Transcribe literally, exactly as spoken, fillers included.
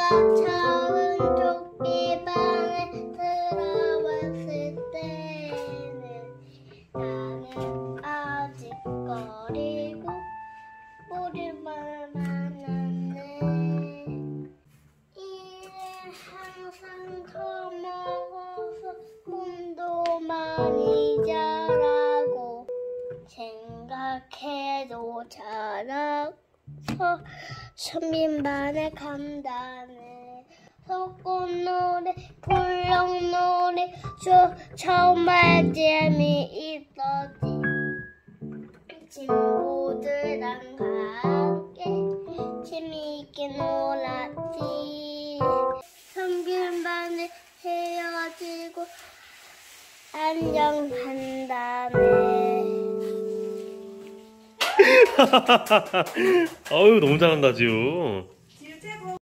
작은 토끼방에 들어왔을 때는 나는 아직 어리고 우리만 많았네. 이래 항상 더 먹어서 몸도 많이 자라고 생각해도 자라서 선민반에 간다네. 소꿉놀이 불렁놀이 저 정말 재미있었지. 친구들랑 함께 재미있게 놀았지. 선민반에 헤어지고 안녕한다네. 아유, 너무 잘한다, 지우.